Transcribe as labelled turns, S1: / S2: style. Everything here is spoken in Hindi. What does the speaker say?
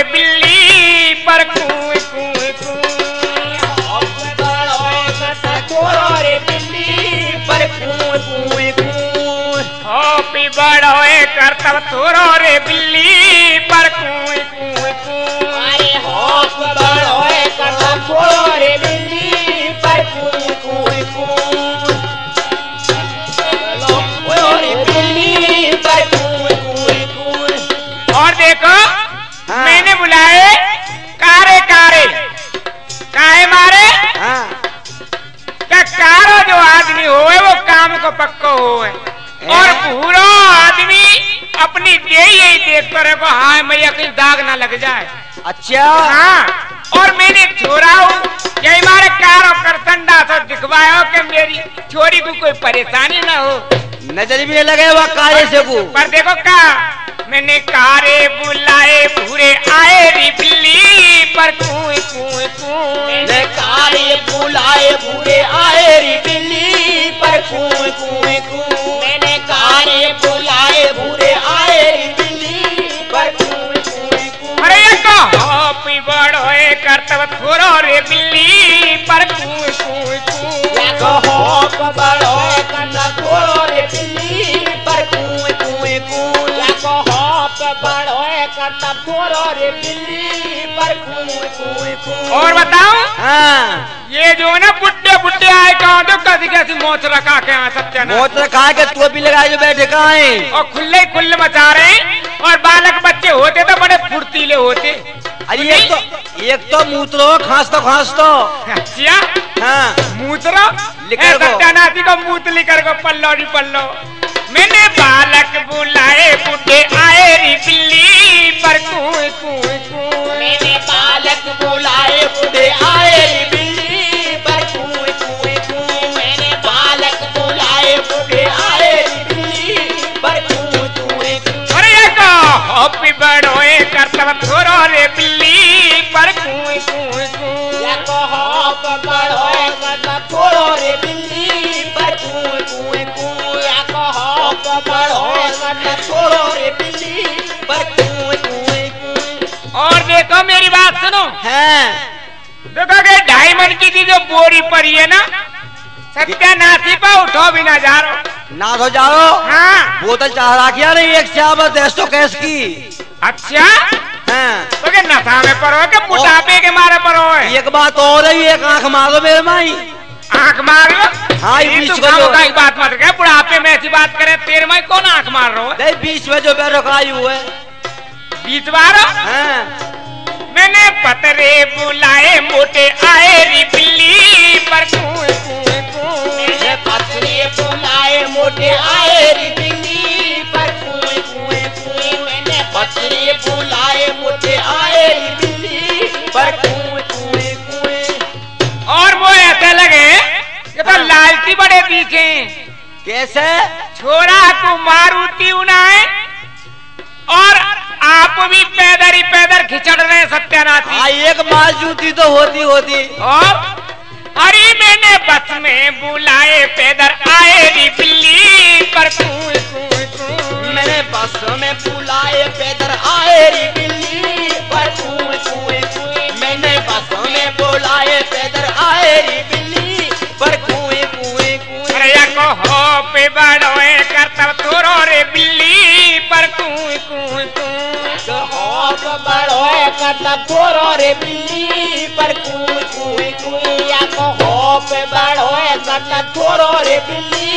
S1: बिल्ली पर कूए कूए कूए।
S2: हॉप बड़ो करता थोरो रे बिल्ली पर कूए कूए कूए।
S1: हॉप बड़ो करता थोरो रे बिल्ली पर कूए कूए कूए।
S2: अरे हॉप बड़ो करता थोरो रे बिल्ली पर कूए कूए कूए। रे बिल्ली पर कूए कूए कूए।
S1: और देखो मैंने बुलाए कारे कारे काहे मारे क्या कारो जो आदमी होए वो काम को पक्को होए और पूरा आदमी अपनी यही देखता रहे को हाँ मैया कहीं दाग ना लग जाए।
S3: अच्छा
S1: हाँ और मैंने छोरा हूँ यही मारे कारो करतंडा तो दिखवाओ कि मेरी छोरी को कोई परेशानी ना हो
S3: नजर भी लगे वह काले से को।
S1: पर देखो क्या मैंने कारे बुलाए भूरे आए री बिल्ली पर कूए कूए कूए।
S2: मैंने कारे बुलाए भूरे आए री बिल्ली पर कूए कूए कूए। मैंने कारे बुलाए भूरे आए री बिल्ली पर कूए कूए कूए।
S1: अरे ये हॉपी बड़ोए करतब थोरो रे बिल्ली पर कूए कूए कूए।
S2: हॉप बड़ो करता थोरो रे बिल्ली पर कूए कूए कूए। हॉप बड़ो करता थोरो रे बिल्ली पर कूए कूए कूए।
S1: और बताऊं
S3: हाँ
S1: ये जो है ना बुड्ढे बुड्ढे आए कहाँ तो कैसी कैसी मोच रखा के सत्यानाश
S3: मोत खा के टोपी लगाए जो बैठे कहाँ है
S1: और खुले खुले मचा रहे हैं और बालक बच्चे होते तो बड़े फुर्तीले होते।
S3: अरे एक तो मूत्रो खांस तो
S1: अच्छा
S3: हाँ
S1: मूतरो
S3: लिकर को।
S1: सत्यानाशी को मूत लिकर को पल्लो री पल्लो। मैंने बालक बुलाए बुढ़े आए री बिल्ली पर कूए कूए कूए।
S2: मैंने बालक बुलाए बुढ़े आए री बिल्ली पर कूए कूए कूए। मैंने बालक बुलाए बुढ़े आए री बिल्ली पर कूए कूए कूए।
S1: अरे ये का हॉपी बड़ोए करतब थोरो रे बिल्ली पर कूए कूए कूए।
S2: हॉप बड़ो करता थोरो रे बिल्ली पर कूए कूए कूए। हॉप बड़ो करता थोरो रे बिल्ली पर कूए कूए कूए।
S1: और देखो मेरी बात सुनो
S3: हैं
S1: देखो कि डायमंड की जो बोरी पड़ी है ना सत्यानाशी पर उठो भी ना जा रहा
S3: ना तो जाओ
S1: हाँ
S3: बोतल चाह रखिया नहीं एक चावत है तो कैस की।
S1: अच्छा
S3: हाँ
S1: तो क्या नशा में परो है कि बुढ़ापे के मारे परो है।
S3: एक बात और है एक आंख मारो मेरे माई
S1: आंख मारो
S3: हाँ
S1: ये
S3: बीच
S1: तो
S3: में जो
S1: की बात मत कर बुढ़ापे में ऐसी बात करे तेरे में कौन आंख मार रहा है
S3: नहीं बीच में जो बैठो खाई हुए
S1: बीच बारो।
S3: हाँ
S1: मैंने पतरे बुलाए मोटे आए री बिल्ली पर कूए कूए कूए।
S2: मैंने पतरे बुलाए मोटे आए री बिल्ली पर कूए कूए कूए। मैंने पतरे बुलाए मोटे आए री बिल्ली पर कूए कूए कूए।
S1: और वो ऐसे लगे कि तो लालची बड़े दिखे
S3: कैसे
S1: छोरा को मारुति उनाए और आप भी पैदर ही पैदर खिचड़ रहे सत्यानाशी।
S3: हाँ एक माल जूती तो होती
S1: और अरे मैंने बस में बुलाए पैदर आए री बिल्ली पर कूए कूए कूए।
S2: मैंने बस में बुलाए पैदर आए री बिल्ली पर कूए कूए कूए। मैंने बस में बुलाए पैदर आए री बिल्ली पर कूए कूए कूए।
S1: अरे को हो पे बड़ोए करतब थोरो रे बिल्ली पर कूए कूए कूए।
S2: हॉप बड़ो करता थोरो रे बिल्ली पर कूए कूए कूए। हॉप बड़ो करता थोरो रे बिल्ली